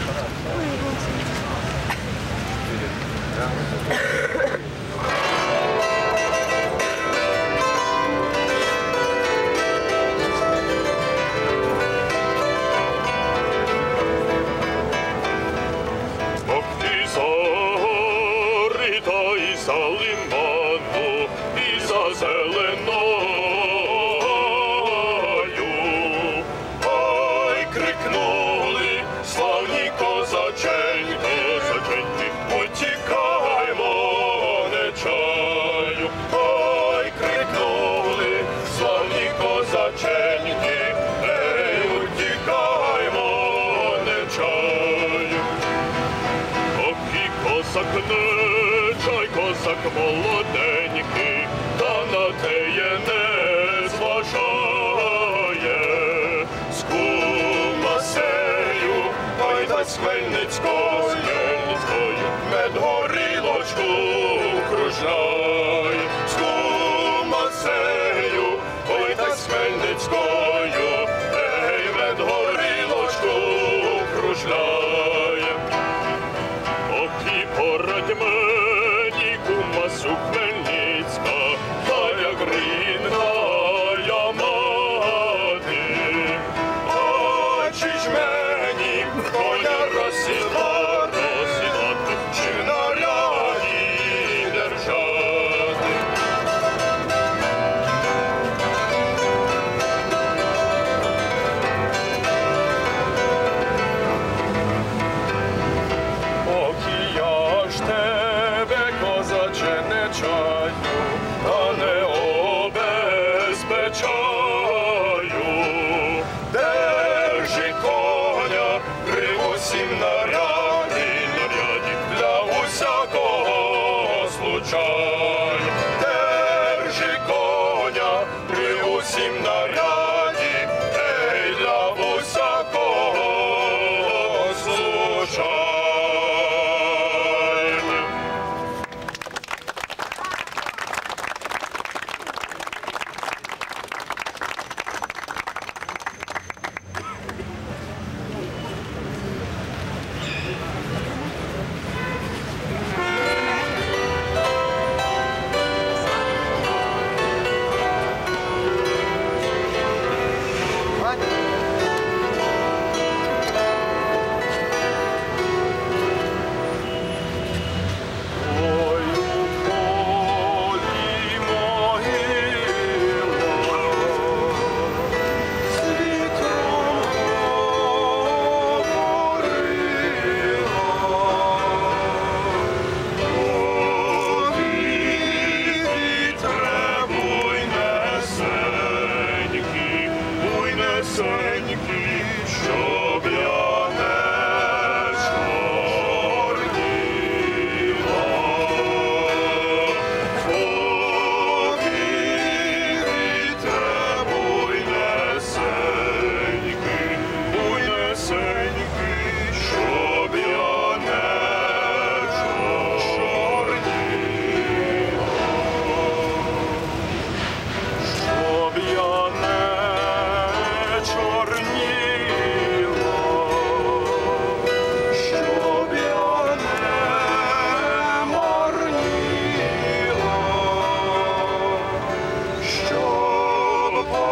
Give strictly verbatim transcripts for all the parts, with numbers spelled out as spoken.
Молоденький, та на теє не зважає. З кумасею, ой, та з Хмельницькою, медгорілочку кружляй. З кумасею, ой, та з Хмельницькою, ей, медгорілочку кружляй. Окі порадь мені, кумасу Хмельницька, та як рідна я мати. А чи ж мені коня розсідати, розсідати, чи в наряді держати? Поки я ж тебе, козаче, не чаю, та не обезпечаю. Держи коня при усім наряді, наряді для усякого случаю. Держи коня при усім наряді, ей, для усякого случаю. Щоб я не чорніла, повітря буйнесенький, буйнесенький, щоб я не чорніла, щоб я не чорніла, щоб я не марніла, щоб по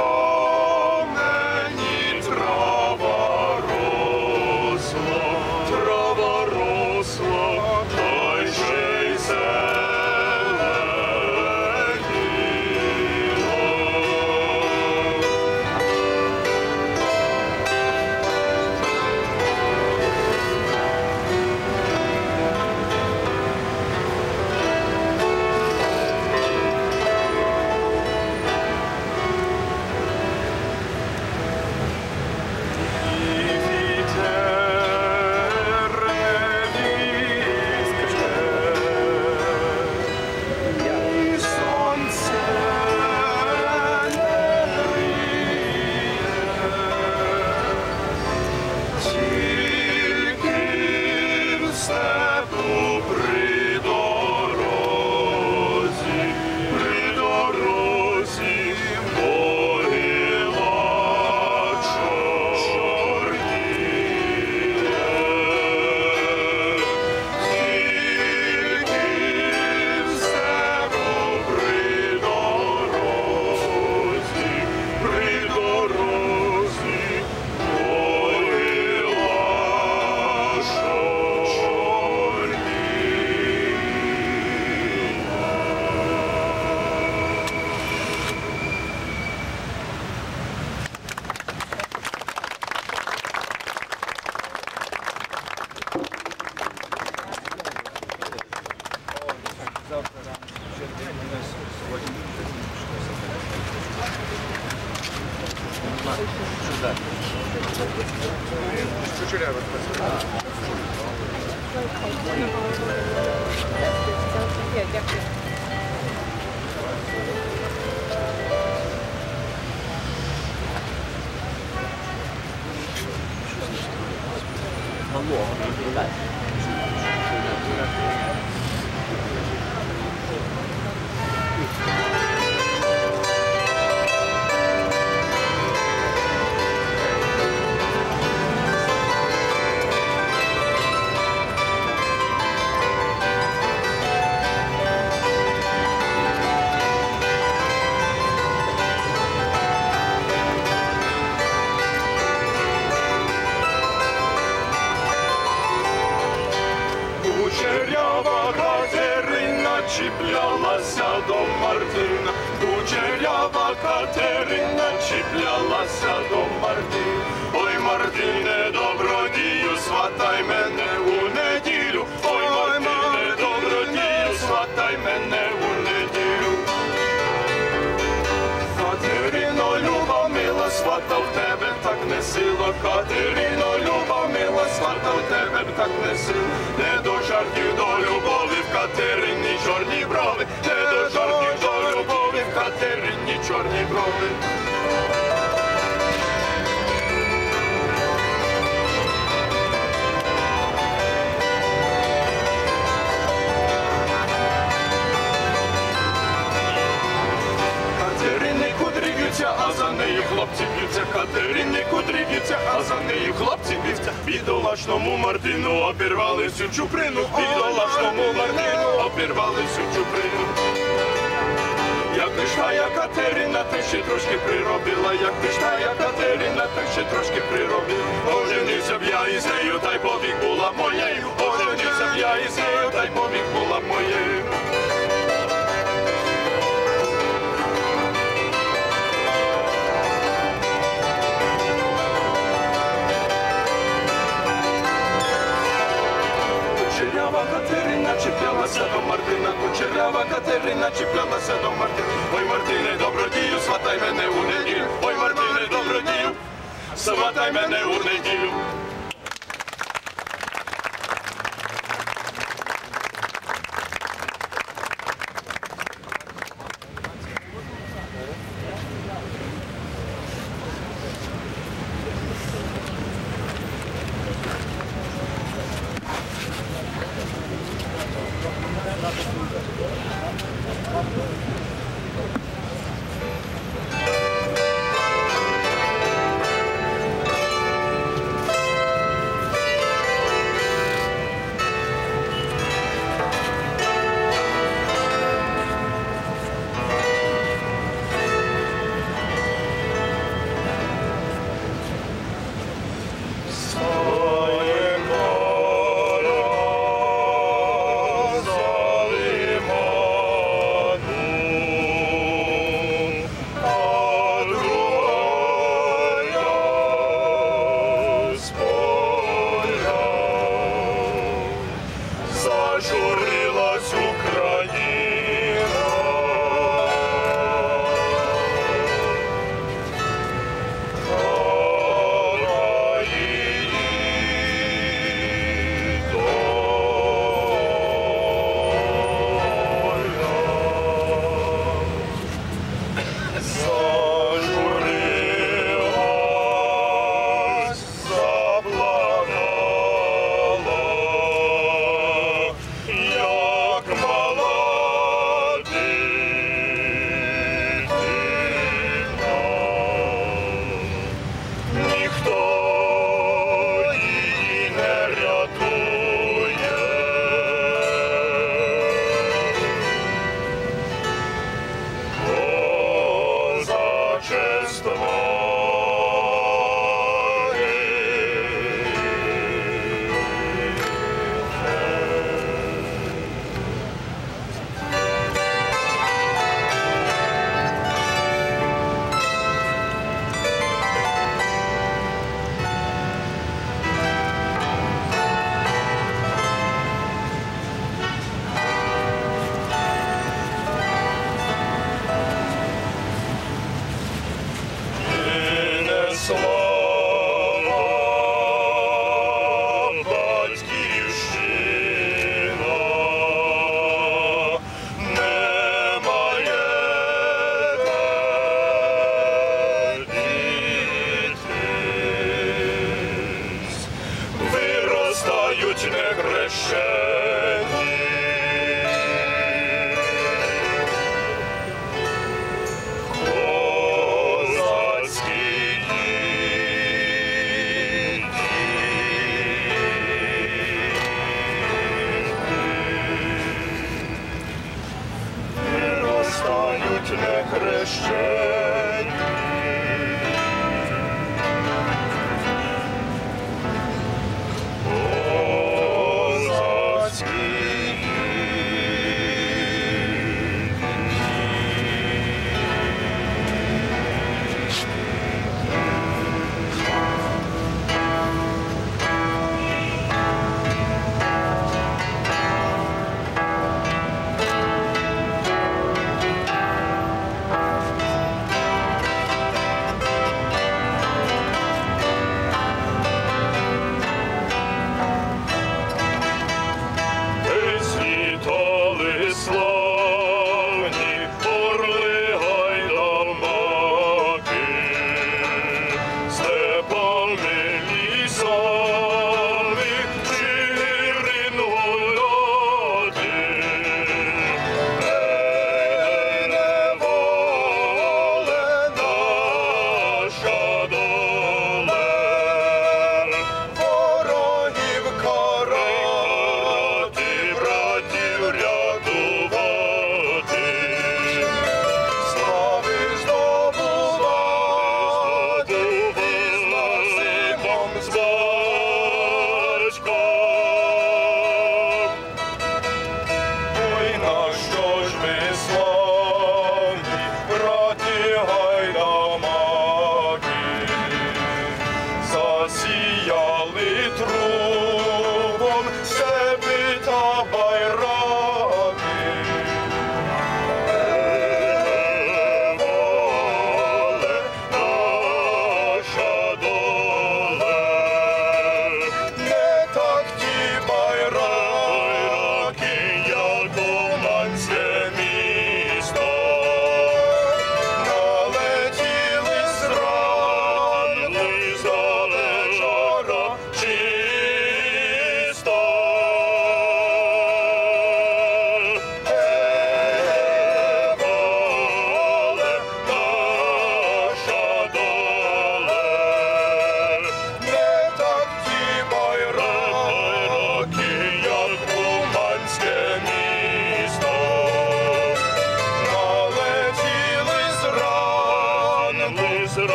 мені трава росла, трава росла, та й ще й зеленіла. Кучерява Катерина чіплялася до Мартина, Кучерява Катерина чіплялася до Мартина. Ой, Мартине, добродію, сватай мене у неділю. Ой, Мартине, добродію, сватай мене у неділю. Катерино, люба мила, свата в тебе так не сила. Катерино, люба мила, свата в тебе так не сила. Не до жартів до любові в Катерині чорні брови. Не до жартів до любові в Катерині чорні брови. А за нею хлопці б'ються, Катерині кудрі б'ються, а за нею хлопці б'ються. Бідолашному Мартину обірвали всю чуприну, бідолашному Мартину обірвали всю чуприну. Як пішла Катерина, так ще трошки приробила, як пішла Катерина, так ще трошки приробила. Оженився б я із нею, та й повік була моєю, оженився б я із нею, та й повік була моєю. Кучерява Катерина чіплялася до Мартина, Кучерява Катерина чіплялася до Мартина. Ой, Мартине, добродію, сватай мене у неділю. Ой, Мартине, добродію, сватай мене у неділю.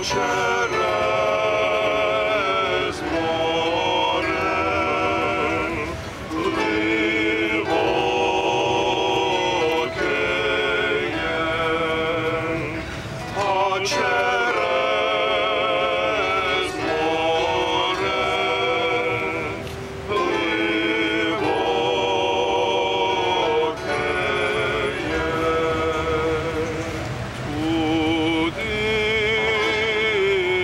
через море глибоке є, а через море глибоке є. Туди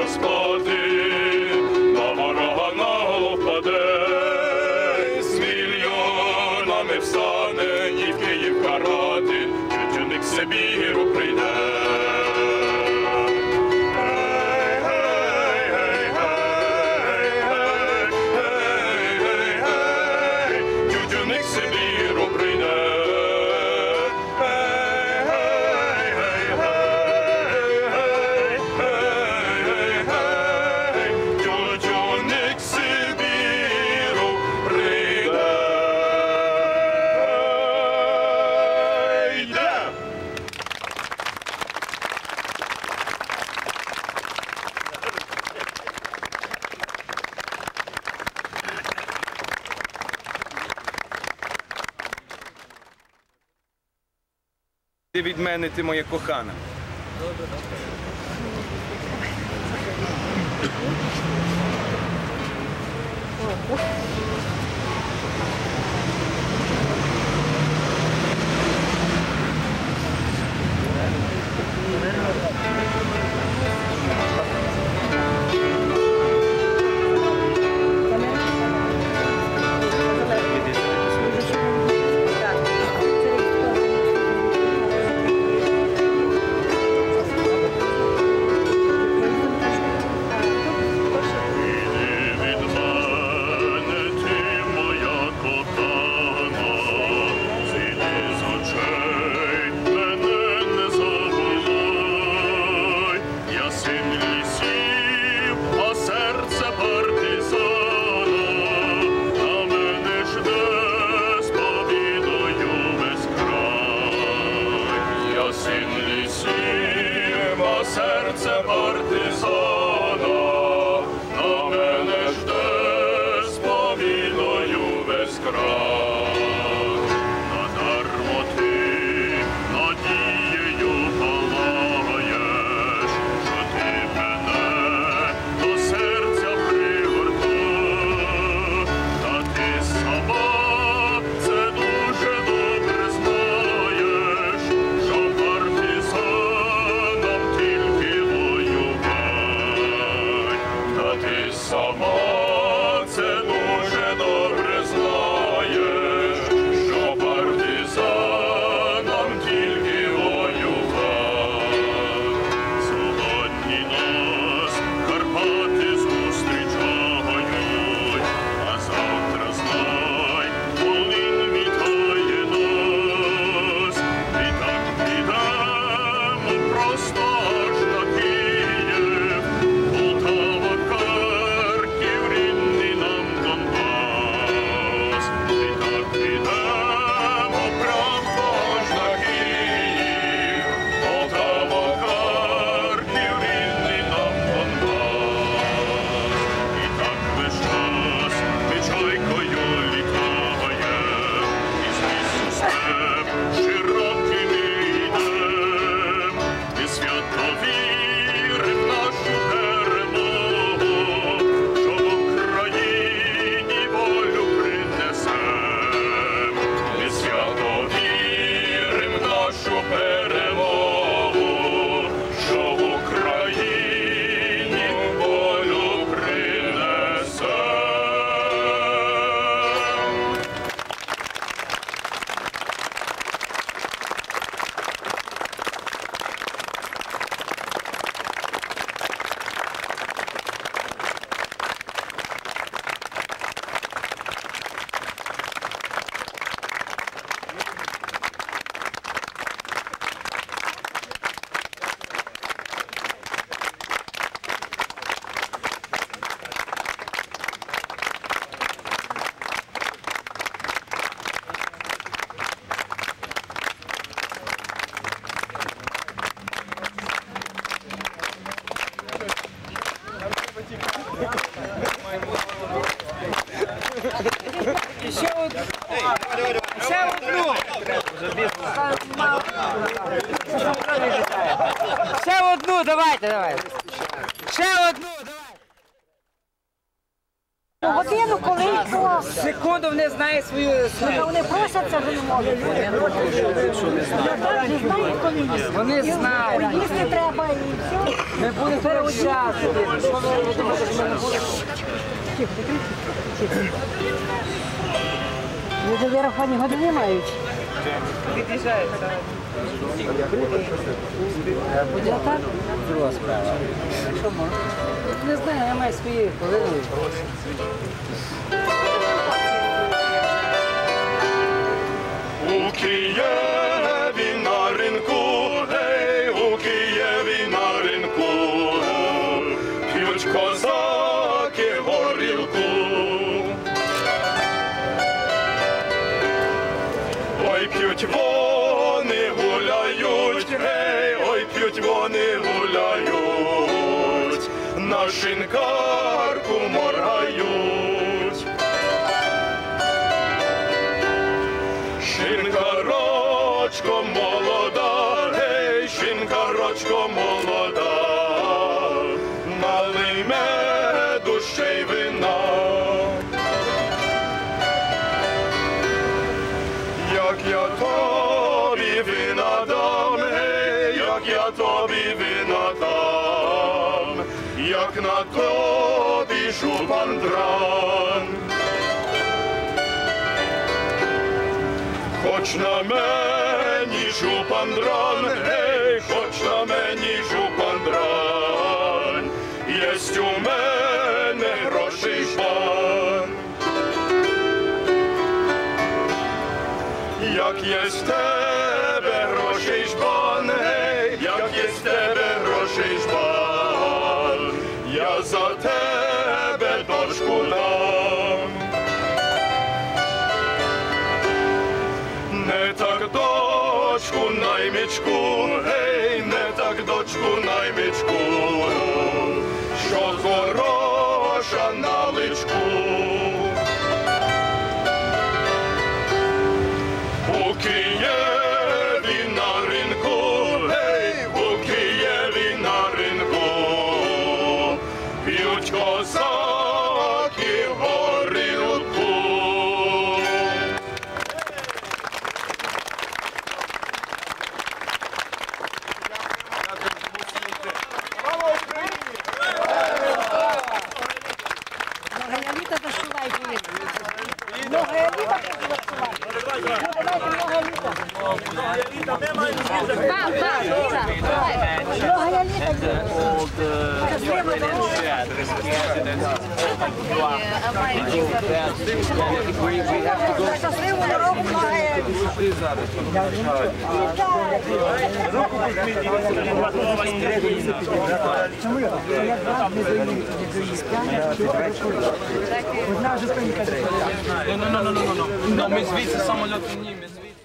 розплати, на ворога наголо впаде, з мільйонами встане і в Київ карати, тютюник Сибіру прийде. Ти від мене, ти моя кохана. Серце партизана, на мене жде з повіною весь край. Надармо ти надією палаєш, що ти мене до серця пригортаєш, та ти сама це дуже добре знаєш, що партизан ти сама це дуже добре знаєш, що партизанам тільки воювати. Сьогодні нас Карпати зустрічають, а завтра знай, Волинь вітає нас. І так підемо просто аж на Київ, Полтава, Харків, рідний нам Донбас. І так підемо просто аж на Київ, Полтава, Харків, рідний нам Донбас. І так весь час ми чайкою літаєм, і з лісу степ широким йдем, і свято віри в нашу перемогу, що в Україні волю принесем. І свято віри в нашу перемогу, що в Україні волю принесем. Ще одну. Ще одну. Ще одну, давайте, давайте. Ще одну, давайте. Годину, коли хто. Секунду не знає свою... Вони просяться, вже не можуть. Не знають, коли їсти. Вони знають. Їсти треба і все. Ми будемо переучати. Що ви думаєте, що ми не будемо? Люди вираховані години мають. Від'їжджають. Я так? Друга справа. Не знаю, я маю свої хвилини. У Києві на ринку, гей, у Києві на ринку, п'ють козаки горілку. Ой, п'ють вони гуляють, гей, ой, п'ють вони гуляють, на шинкарку моргають. Шинкарочко молода, гей, шинкарочко молода, налий меду ще й вина. Як я тобі вина дам, гей, як я тобі вина дам, як на тобі жупан дран. Хоч на мені жупан дран, гей, хоч на мені жупан дран, єсть у мене грошей жбан. Як єсть тебе грошей жбан, гей, як єсть тебе грошей жбан, я за тебе дочку дам. Не так дочку наймичку, гей, не так дочку наймичку, що хороша на личку. У Києві на ринку, гей, у Києві на ринку, п'ють козаки горілку. Много літа дошивай, блін. Много літа дошивай. Много літа. Много літа. Щаслива дорога. Щасливу дорогу, много Ну, ми звідси самоліт ні, ми звідси.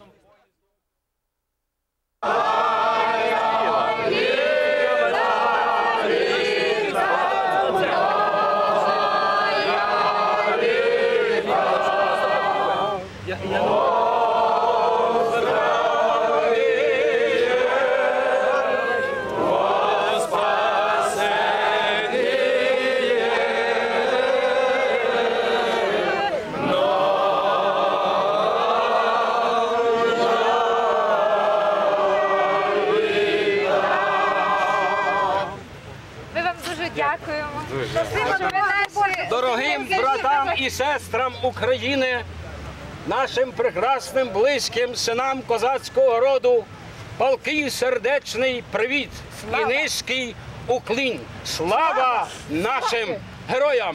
Ми вам дуже дякуємо. Спасибо, що ви наші Дорогим братам і сестрам України, нашим прекрасним близьким синам козацького роду, палкий сердечний привіт і низький уклін. Слава нашим героям!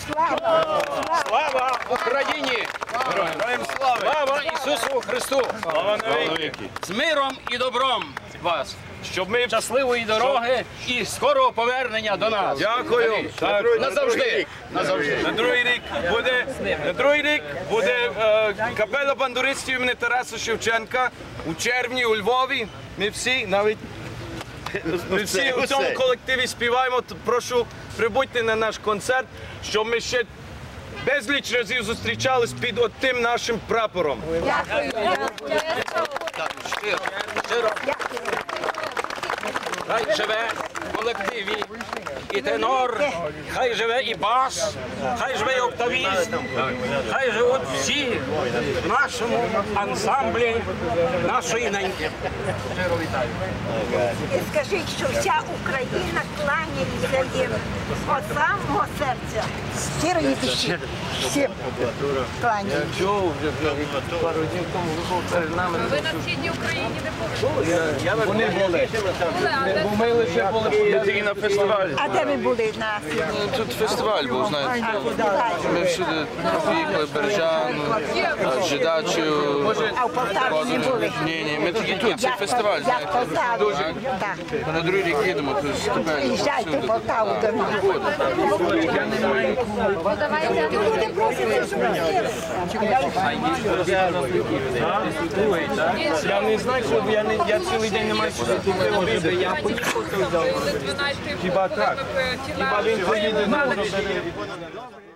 Слава Україні! Героям слава! Слава Ісусу Христу! Слава навіки! З миром і добром вас! Щоб ми щасливої дороги і скорого повернення до нас. Дякую. Так, Назавжди. Назавжди. На другий рік буде, на другий рік буде е, капела бандуристів імені Тараса Шевченка у червні у Львові. Ми всі, навіть ми всі у цьому колективі співаємо. То прошу, прибудьте на наш концерт, щоб ми ще безліч разів зустрічались під отим нашим прапором. дякую. Щиро. Щиро. Хай живе колективі, і тенор, хай живе і бас, хай живе і октавіст, хай живуть всі в нашому ансамблі нашої неньки. Щиро вітаю. І скажіть, що вся Україна кланяється їм від самого серця. Щирої душі. Всім кланяється. Чого вже пару днів тому ви були перед нами? Ви на східній Україні не були? Вони були. Бо ми лише були Тільки на фестивалі. А де ви були на сьогодні? Тут фестиваль був, знаєте. Ми всюди поїхали, Бережан, Жидачів. А в Полтаві не були? Ні, ні, ми тільки тут, це Як- фестиваль, Як знаєте. Полтаві? Дуже. Так. Ми на другий рік їдемо, то ступенно. Приїжджайте в Полтаву до нас. Люди просять, щоб Я не знаю, що я, не, я цілий день не маю сюди обіди. Я поїхав. Хіба так? Хіба він поїде на